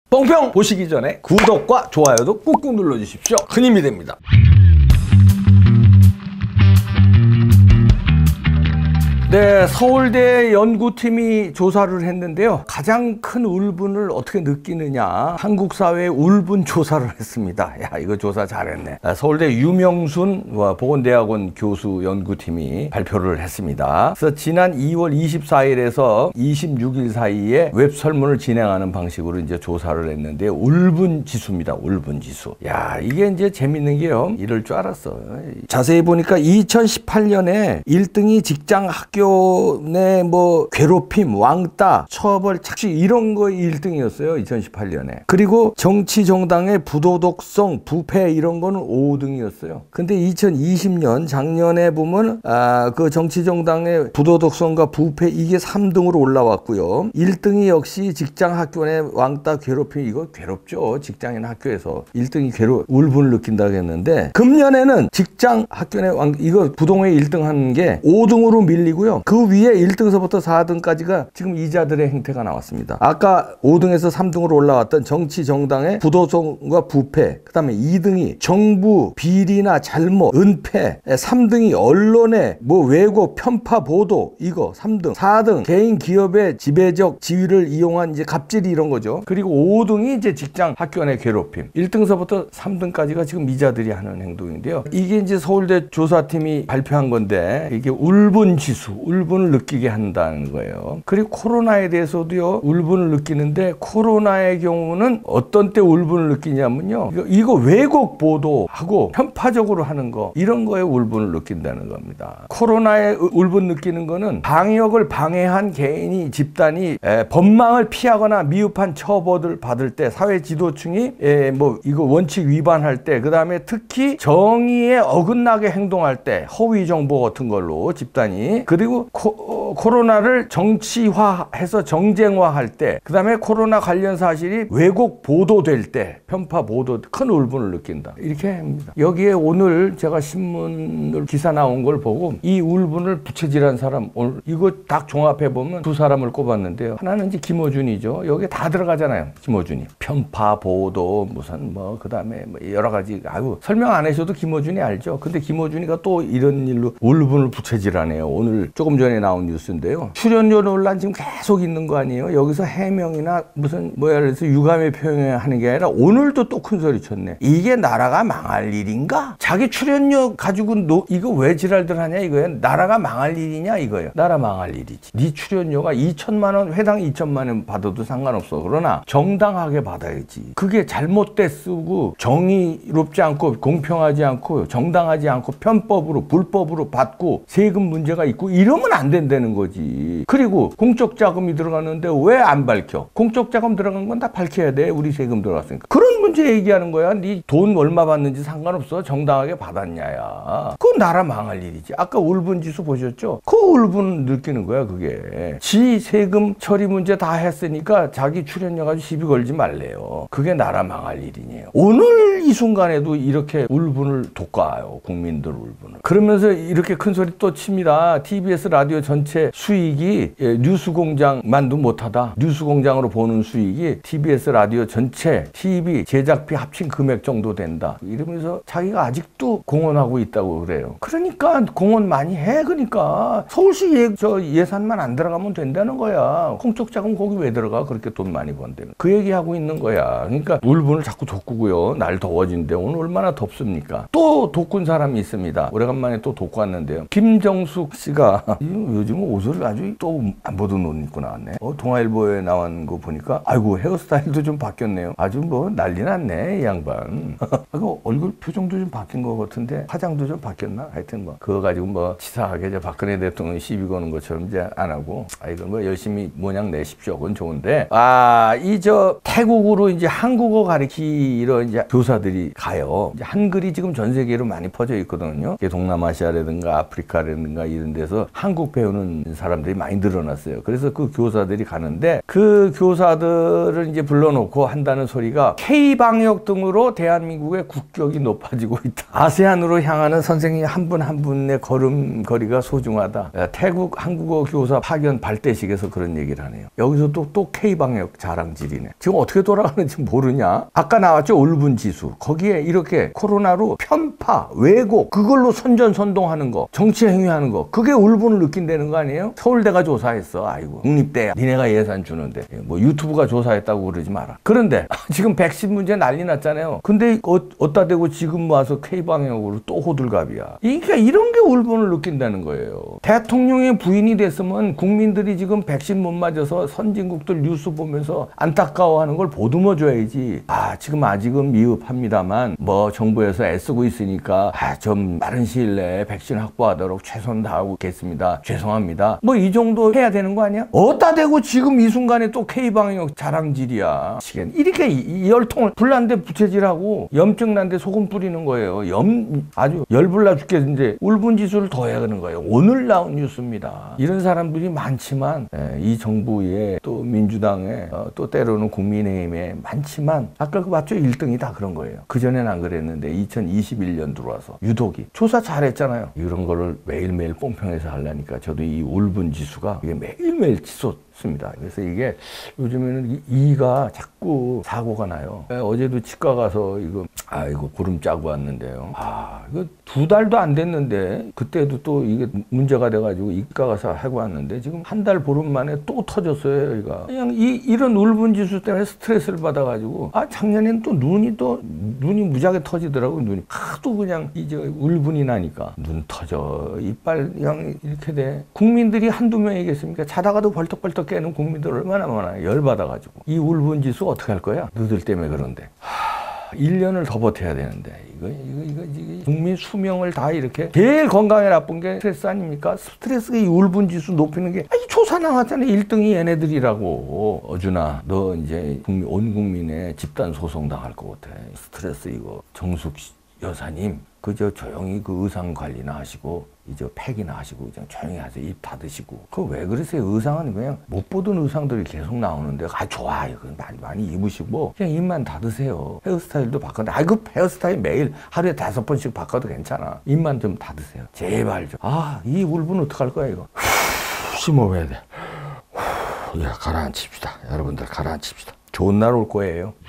뽕평 보시기 전에 구독과 좋아요도 꾹꾹 눌러주십시오. 큰 힘이 됩니다. 네, 서울대 연구팀이 조사를 했는데요. 가장 큰 울분을 어떻게 느끼느냐, 한국 사회의 울분 조사를 했습니다. 야, 이거 조사 잘했네. 서울대 유명순 보건대학원 교수 연구팀이 발표를 했습니다. 그래서 지난 2월 24일에서 26일 사이에 웹 설문을 진행하는 방식으로 이제 조사를 했는데, 울분 지수입니다. 울분 지수. 야, 이게 이제 재밌는 게요, 이럴 줄 알았어. 자세히 보니까 2018년에 1등이 직장 학교 내 뭐 괴롭힘, 왕따, 처벌, 착취 이런 거 1등이었어요. 2018년에. 그리고 정치 정당의 부도덕성, 부패 이런 거는 5등이었어요. 근데 2020년 작년에 보면 그 정치 정당의 부도덕성과 부패 이게 3등으로 올라왔고요. 1등이 역시 직장 학교 내 왕따, 괴롭힘. 이거 괴롭죠. 직장이나 학교에서 1등이 울분을 느낀다고 했는데, 금년에는 직장 학교 내 이거 부동의 1등 하는 게 5등으로 밀리고요. 그 위에 1등서부터 4등까지가 지금 이자들의 행태가 나왔습니다. 아까 5등에서 3등으로 올라왔던 정치 정당의 부도덕성과 부패, 그 다음에 2등이 정부 비리나 잘못, 은폐, 3등이 언론의 뭐 왜곡, 편파, 보도, 이거 3등, 4등 개인 기업의 지배적 지위를 이용한 이제 갑질 이런 거죠. 그리고 5등이 이제 직장 학교 내 괴롭힘. 1등서부터 3등까지가 지금 이자들이 하는 행동인데요. 이게 이제 서울대 조사팀이 발표한 건데, 이게 울분 지수, 울분을 느끼게 한다는 거예요. 그리고 코로나에 대해서도요, 울분을 느끼는데, 코로나의 경우는 어떤 때 울분을 느끼냐면요, 이거 왜곡 보도하고 편파적으로 하는 거, 이런 거에 울분을 느낀다는 겁니다. 코로나에 울분 느끼는 거는 방역을 방해한 개인이, 집단이 법망을 피하거나 미흡한 처벌을 받을 때, 사회 지도층이 뭐 이거 원칙 위반할 때, 그 다음에 특히 정의에 어긋나게 행동할 때, 허위 정보 같은 걸로 집단이, 그리고 코로나를 정치화해서 정쟁화할 때, 그 다음에 코로나 관련 사실이 왜곡 보도될 때, 편파 보도, 큰 울분을 느낀다. 이렇게 합니다. 여기에 오늘 제가 신문 기사 나온 걸 보고 이 울분을 부채질한 사람, 오늘 이거 딱 종합해 보면 두 사람을 꼽았는데요. 하나는 이제 김어준이죠. 여기에 다 들어가잖아요. 김어준이 편파 보도 무슨 뭐 그 다음에 뭐 여러 가지, 아유 설명 안 하셔도 김어준이 알죠. 근데 김어준이가 또 이런 일로 울분을 부채질하네요. 오늘 조금 전에 나온 뉴스인데요. 출연료 논란 지금 계속 있는 거 아니에요? 여기서 해명이나 무슨 뭐야 그래서 유감의 표현하는 게 아니라 오늘도 또 큰 소리 쳤네. 이게 나라가 망할 일인가? 자기 출연료 가지고 이거 왜 지랄들 하냐 이거예요. 나라가 망할 일이냐 이거예요. 나라 망할 일이지. 네 출연료가 2천만 원, 회당 2천만 원 받아도 상관없어. 그러나 정당하게 받아야지. 그게 잘못돼 쓰고 정의롭지 않고 공평하지 않고 정당하지 않고 편법으로 불법으로 받고 세금 문제가 있고 이러면 안 된다는 거지. 그리고 공적 자금이 들어갔는데 왜 안 밝혀? 공적 자금 들어간 건 다 밝혀야 돼. 우리 세금 들어갔으니까. 그런 문제 얘기하는 거야. 네 돈 얼마 받는지 상관없어. 정당하게 받았냐야. 그건 나라 망할 일이지. 아까 울분 지수 보셨죠? 그 울분 느끼는 거야 그게. 지 세금 처리 문제 다 했으니까 자기 출연료 가지고 시비 걸지 말래요. 그게 나라 망할 일이네요. 오늘 이 순간에도 이렇게 울분을 돋궈요. 국민들 울분을. 그러면서 이렇게 큰 소리 또 칩니다. TBS 라디오 전체 수익이 뉴스공장만도 못하다. 뉴스공장으로 보는 수익이 TBS 라디오 전체 TV 제작비 합친 금액 정도 된다. 이러면서 자기가 아직도 공헌하고 있다고 그래요. 그러니까 공헌 많이 해. 그러니까 서울시 예산만 안 들어가면 된다는 거야. 공적 자금 거기 왜 들어가? 그렇게 돈 많이 번다는. 그 얘기하고 있는 거야. 그러니까 울분을 자꾸 돋구고요. 날 더워진데 오늘 얼마나 덥습니까? 또 돋군 사람이 있습니다. 오래간만에 또 돋고 왔는데요. 김정숙 씨가 요즘 옷을 아주 또 안 보던 옷 입고 나왔네. 동아일보에 나온 거 보니까 아이고 헤어스타일도 좀 바뀌었네요. 아주 뭐 난리 났네 이 양반. 얼굴 표정도 좀 바뀐 것 같은데 화장도 좀 바뀌었나? 하여튼 뭐 그거 가지고 뭐 치사하게 이제 박근혜 대통령이 시비 거는 것처럼 이제 안 하고, 이건 뭐 열심히 모양 내십시오. 그건 좋은데, 태국으로 이제 한국어 가르치러 이제 교사들이 가요. 이제 한글이 지금 전 세계로 많이 퍼져 있거든요. 동남아시아라든가 아프리카라든가 이런 데서 한국 배우는 그런 사람들이 많이 늘어났어요. 그래서 그 교사들이 가는데 그 교사들을 이제 불러놓고 한다는 소리가 K방역 등으로 대한민국의 국격이 높아지고 있다. 아세안으로 향하는 선생님 한 분 한 분의 걸음걸이가 소중하다. 태국 한국어 교사 파견 발대식에서 그런 얘기를 하네요. 여기서 또 K방역 자랑질이네. 지금 어떻게 돌아가는지 모르냐? 아까 나왔죠? 울분지수. 거기에 이렇게 코로나로 편파, 왜곡, 그걸로 선전선동하는 거, 정치행위하는 거, 그게 울분을 느낀다는 거 아니에요? 서울대가 조사했어. 아이고, 국립대 니네가 예산 주는데 뭐 유튜브가 조사했다고 그러지 마라. 그런데 지금 백신 문제 난리 났잖아요. 근데 어디다 대고 지금 와서 K방역으로 또 호들갑이야. 그러니까 이런 게 울분을 느낀다는 거예요. 대통령의 부인이 됐으면 국민들이 지금 백신 못 맞아서 선진국들 뉴스 보면서 안타까워하는 걸 보듬어 줘야지. 지금 아직은 미흡합니다만 뭐 정부에서 애쓰고 있으니까 좀 빠른 시일 내에 백신 확보하도록 최선 다하고 있겠습니다. 죄송합니다. 뭐 이 정도 해야 되는 거 아니야? 어디다 대고 지금 이 순간에 또 K방역 자랑질이야. 이렇게 열통을 불난데 부채질하고 염증 난데 소금 뿌리는 거예요. 아주 열불나 죽겠는데 울분지수를 더해가는 거예요. 오늘 나온 뉴스입니다. 이런 사람들이 많지만 이 정부에 또 민주당에 또 때로는 국민의힘에 많지만 아까 그 맞죠? 1등이 다 그런 거예요. 그전엔 안 그랬는데 2021년 들어와서 유독이 조사 잘했잖아요. 이런 거를 매일매일 뽕평해서 하려니까 저도 이 울분지수가 이게 매일매일 치솟습니다. 그래서 이게 요즘에는 이가 자꾸 사고가 나요. 어제도 치과 가서 이거 구름 짜고 왔는데요. 이거 2달도 안 됐는데 그때도 또 이게 문제가 돼가지고 이과 가서 하고 왔는데 지금 한 달 보름 만에 또 터졌어요. 여기가 그냥 이런 울분지수 때문에 스트레스를 받아가지고 작년엔 또 눈이 무지하게 터지더라고. 눈이 하도 그냥 이제 울분이 나니까 눈 터져, 이빨 그냥 이렇게 돼. 국민들이 한두 명이겠습니까? 자다가도 벌떡벌떡 깨는 국민들 얼마나 많아요. 열받아가지고. 이 울분지수 어떻게 할 거야? 너들 때문에 그런데. 1년을 더 버텨야 되는데 이거 국민 수명을 다 이렇게 제일 건강에 나쁜 게 스트레스 아닙니까? 스트레스가 이 울분지수 높이는 게 이 조사 나왔잖아. 1등이 얘네들이라고. 어준아, 너 이제 온 국민의 집단 소송 당할 것 같아. 스트레스 이거. 정숙 여사님 그저 조용히 그 의상 관리나 하시고 이제 팩이나 하시고 그냥 조용히 하세요. 입 닫으시고. 그거 왜 그러세요? 의상은 그냥 못 보던 의상들이 계속 나오는데 좋아요. 많이 입으시고 그냥 입만 닫으세요. 헤어스타일도 바꿨는데 그 헤어스타일 매일 하루에 5번씩 바꿔도 괜찮아. 입만 좀 닫으세요. 제발 좀. 이 울분 어떡할 거야 이거. 심호흡해야 돼. 가라앉힙시다. 여러분들 가라앉힙시다. 좋은 날 올 거예요.